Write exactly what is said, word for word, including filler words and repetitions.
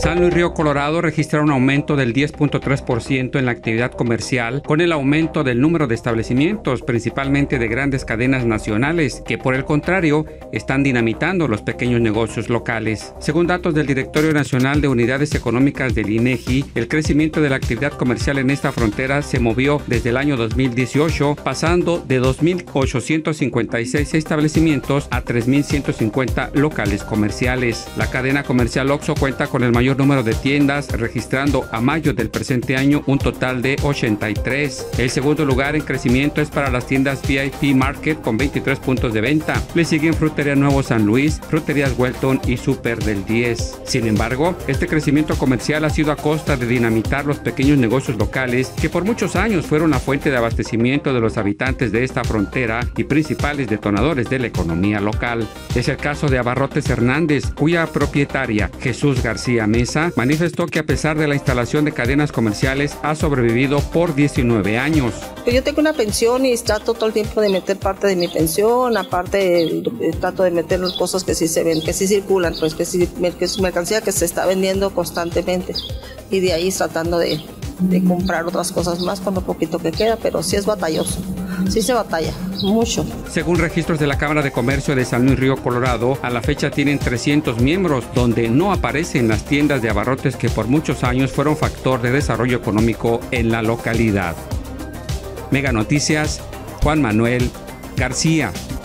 San Luis Río Colorado registra un aumento del diez punto tres por ciento en la actividad comercial, con el aumento del número de establecimientos, principalmente de grandes cadenas nacionales, que por el contrario están dinamitando los pequeños negocios locales. Según datos del Directorio Nacional de Unidades Económicas del INEGI, el crecimiento de la actividad comercial en esta frontera se movió desde el año dos mil dieciocho, pasando de dos mil ochocientos cincuenta y seis establecimientos a tres mil ciento cincuenta locales comerciales. La cadena comercial Oxxo cuenta con el mayor número de tiendas, registrando a mayo del presente año un total de ochenta y tres. El segundo lugar en crecimiento es para las tiendas V I P Market con veintitrés puntos de venta. Le siguen Frutería Nuevo San Luis, Fruterías Welton y Super del diez. Sin embargo, este crecimiento comercial ha sido a costa de dinamitar los pequeños negocios locales que por muchos años fueron la fuente de abastecimiento de los habitantes de esta frontera y principales detonadores de la economía local. Es el caso de Abarrotes Hernández, cuya propietaria, Jesús García Mesa, manifestó que a pesar de la instalación de cadenas comerciales ha sobrevivido por diecinueve años. Yo tengo una pensión y trato todo el tiempo de meter parte de mi pensión, aparte trato de meter cosas que sí se ven, que sí circulan, pues que, sí, que es mercancía que se está vendiendo constantemente, y de ahí tratando de, de comprar otras cosas más con lo poquito que queda, pero sí es batalloso. Sí se batalla, mucho. Según registros de la Cámara de Comercio de San Luis Río Colorado, a la fecha tienen trescientos miembros, donde no aparecen las tiendas de abarrotes que por muchos años fueron factor de desarrollo económico en la localidad. Mega Noticias, Juan Manuel García.